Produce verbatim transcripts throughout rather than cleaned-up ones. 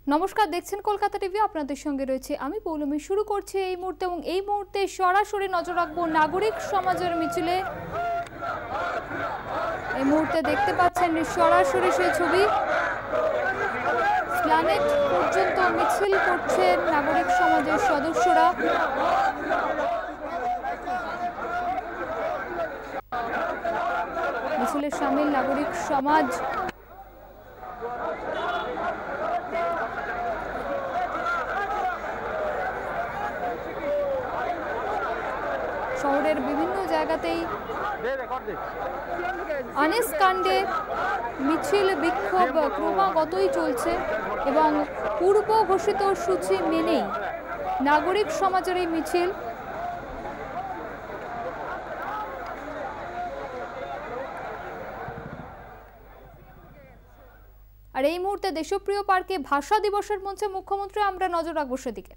নমস্কার, দেখছেন কলকাতা টিভি। আপনাদের সঙ্গে রয়েছে আমি পৌলমী। শুরু করছি এই মুহূর্তে এবং এই মুহূর্তে সরাসরি নজর রাখবো নাগরিক সমাজের মিছিলে। এই মুহূর্তে দেখতে পাচ্ছেন সরাসরি সেই ছবি, প্ল্যানেট পর্যন্ত মিছিল করছেন নাগরিক সমাজের সদস্যরা। মিছিলে সামিল নাগরিক সমাজ। শহরের বিভিন্ন জায়গাতেই আনিস কাণ্ডে মিছিল বিক্ষোভ ক্রমাগতই চলছে এবং পূর্ব ঘোষিত সূচি মেনেই নাগরিক সমাজের এই মিছিল। আর এই মুহূর্তে দেশপ্রিয় পার্কে ভাষা দিবসের মঞ্চে মুখ্যমন্ত্রী, আমরা নজর রাখবো সেদিকে।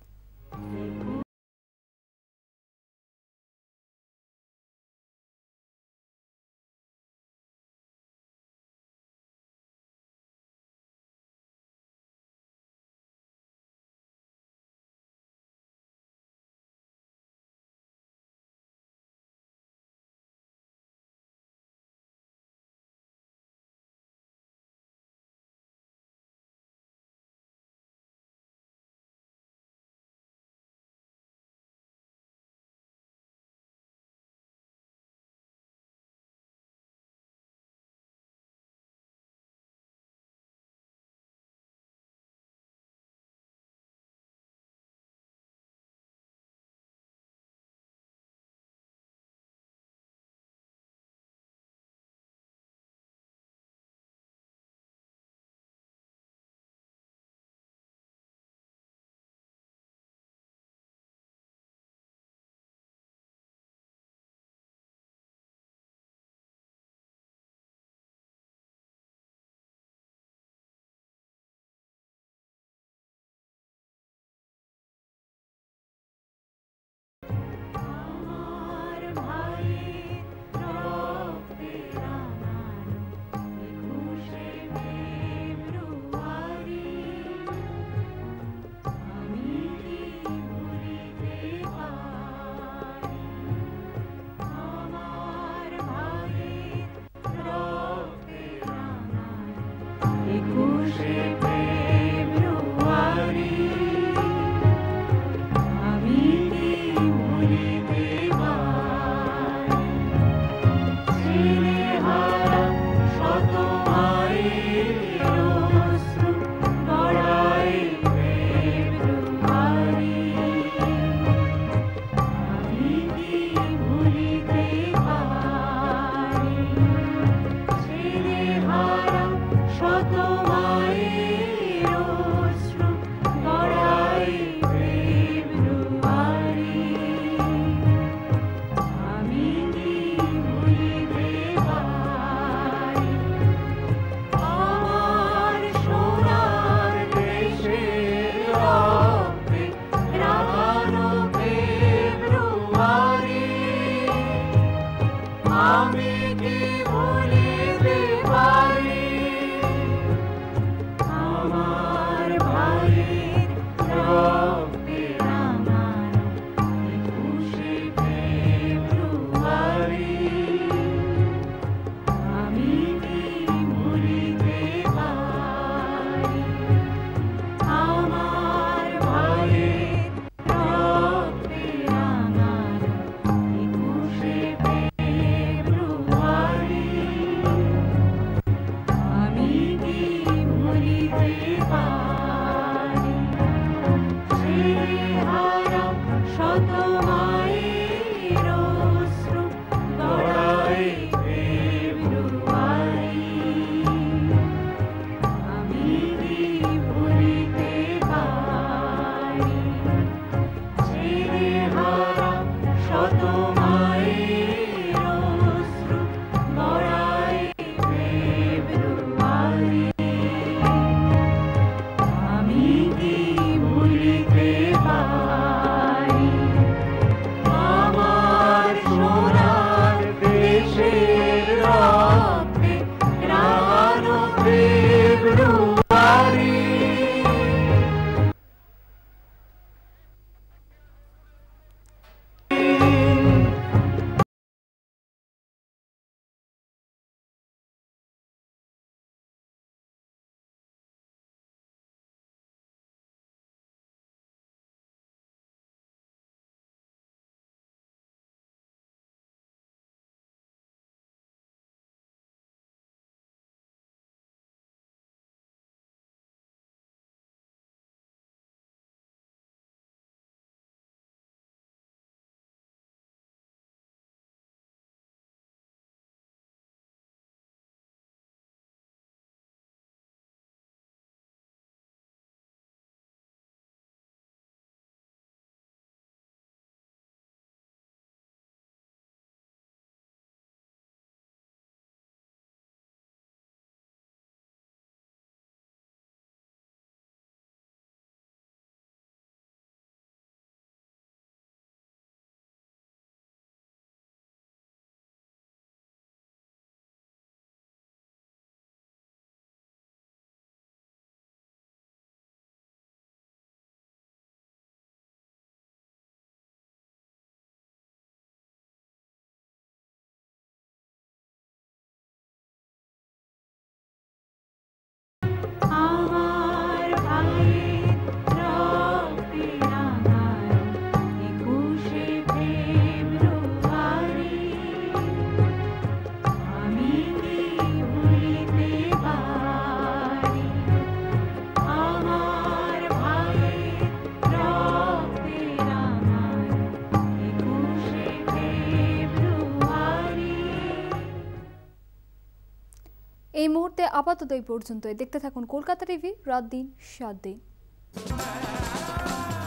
এই মুহূর্তে আপাতত এই পর্যন্তই। দেখতে থাকুন কলকাতা টিভি, রাত দিন সাত দিন।